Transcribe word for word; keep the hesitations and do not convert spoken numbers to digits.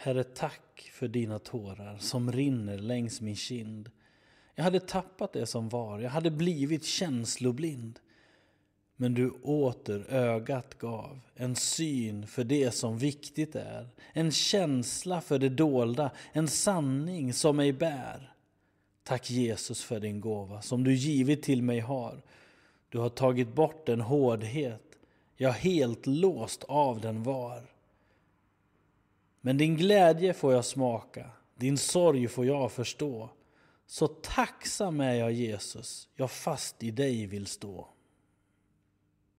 Herre, tack för dina tårar som rinner längs min kind. Jag hade tappat det som var, jag hade blivit känsloblind. Men du åter ögat gav, en syn för det som viktigt är. En känsla för det dolda, en sanning som mig bär. Tack Jesus för din gåva som du givit till mig har. Du har tagit bort en hårdhet, jag helt låst av den var. Men din glädje får jag smaka, din sorg får jag förstå. Så tacksam är jag Jesus, jag fast i dig vill stå.